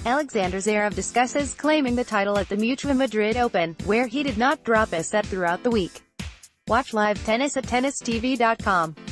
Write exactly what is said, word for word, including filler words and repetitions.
Alexander Zverev discusses claiming the title at the Mutua Madrid Open, where he did not drop a set throughout the week. Watch live tennis at tennis T V dot com.